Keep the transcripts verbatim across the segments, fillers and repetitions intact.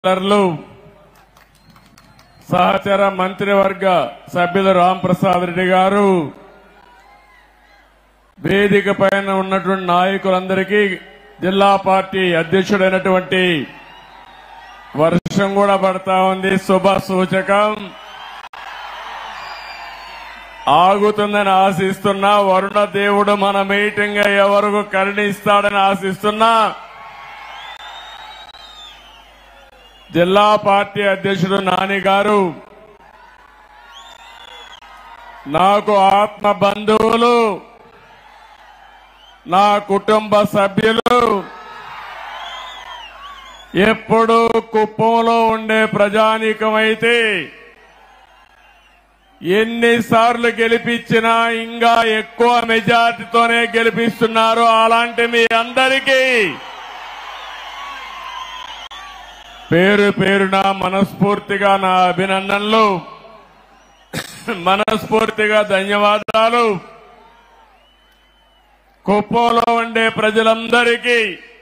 మిత్రులు సహచర మంత్రివర్గ సభ్యులు రాంప్రసాద్ రెడ్డి గారు వేదిక పైన ఉన్నటువంటి నాయకులందరికీ జిల్లా పార్టీ అధ్యక్షుడైనటువంటి వర్షం కూడా పడతా ఉంది శుభ సూచకం ఆగుతుందని ఆశిస్తున్నా వరుణ దేవుడు మన మీటింగ్ ఎవరికి కరుణిస్తాడని ఆశిస్తున్నా జిల్లా పార్టీ అధ్యక్షుడు నాని గారు నాకు ఆత్మ బంధువులు నా కుటుంబ సభ్యులు ఎప్పుడు కుప్పంలో ఉండే ప్రజానీకమైతే ఎన్నిసార్లు గెలిపించినా ఇంకా ఎక్కువ మెజార్టీతోనే గెలిపిస్తున్నారు. అలాంటి మీ అందరికీ పేరు పేరున మనస్ఫూర్తిగా నా అభినందనలు, మనస్ఫూర్తిగా ధన్యవాదాలు. కుప్పంలో ఉండే ప్రజలందరికీ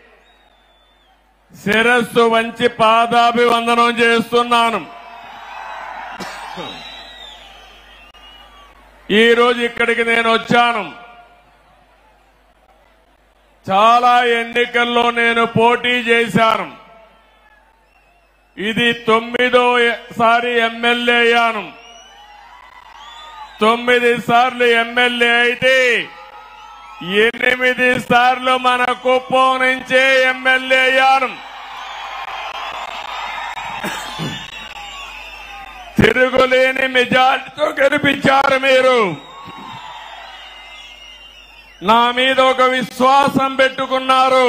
శిరస్సు వంచి పాదాభివందనం చేస్తున్నాను. ఈ రోజు ఇక్కడికి నేను వచ్చాను. చాలా ఎన్నికల్లో నేను పోటీ చేశాను. ఇది తొమ్మిదో సారి ఎమ్మెల్యే అయ్యాను. తొమ్మిది సార్లు ఎమ్మెల్యే అయితే ఎనిమిది సార్లు మన కుప్పం నుంచే ఎమ్మెల్యే అయ్యాను. తిరుగులేని మెజార్టీతో గెలిపించారు మీరు. నా మీద ఒక విశ్వాసం పెట్టుకున్నారు.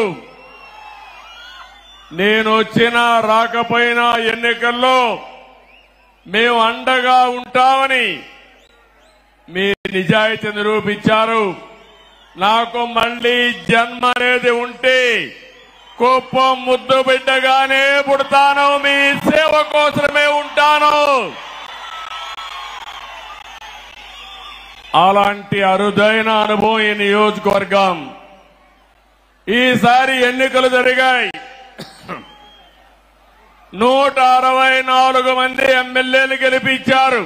నేను వచ్చినా రాకపోయినా ఎన్నికల్లో మేము అండగా ఉంటామని మీ నిజాయితీ నిరూపించారు. నాకు మళ్లీ జన్మ అనేది ఉంటే కుప్పం ముద్దు బిడ్డగానే పుడతాను, మీ సేవ కోసమే ఉంటాను. అలాంటి అరుదైన అనుభవం ఈ నియోజకవర్గం. ఈసారి ఎన్నికలు జరిగాయి. నూట అరవై నాలుగు మంది ఎమ్మెల్యేలు గెలిపించారు.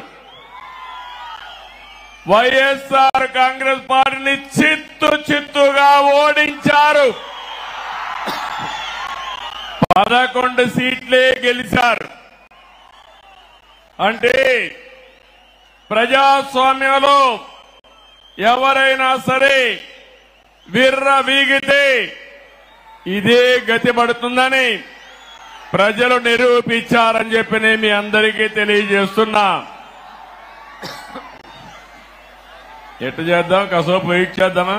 వైఎస్ఆర్ కాంగ్రెస్ పార్టీని చిత్తు చిత్తుగా ఓడించారు. పదకొండు సీట్లే గెలిచారు. అంటే ప్రజాస్వామ్యంలో ఎవరైనా సరే విర్ర వీగితే ఇదే గతి పడుతుందని ప్రజలు నిరూపించారని చెప్పి నేను మీ అందరికీ తెలియజేస్తున్నా. ఎటు చేద్దాం, కాసేపు వెయిట్ చేద్దామా?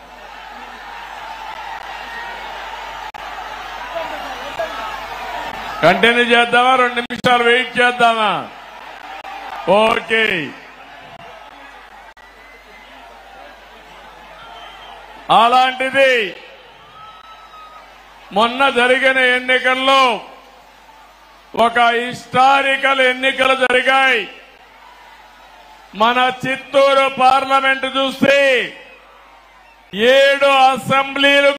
కంటిన్యూ చేద్దామా? రెండు నిమిషాలు వెయిట్ చేద్దామా? ఓకే. అలాంటిది మొన్న జరిగిన ఎన్నికల్లో ఒక హిస్టారికల్ ఎన్నికలు జరిగాయి. మన చిత్తూరు పార్లమెంటు చూస్తే ఏడు అసెంబ్లీలు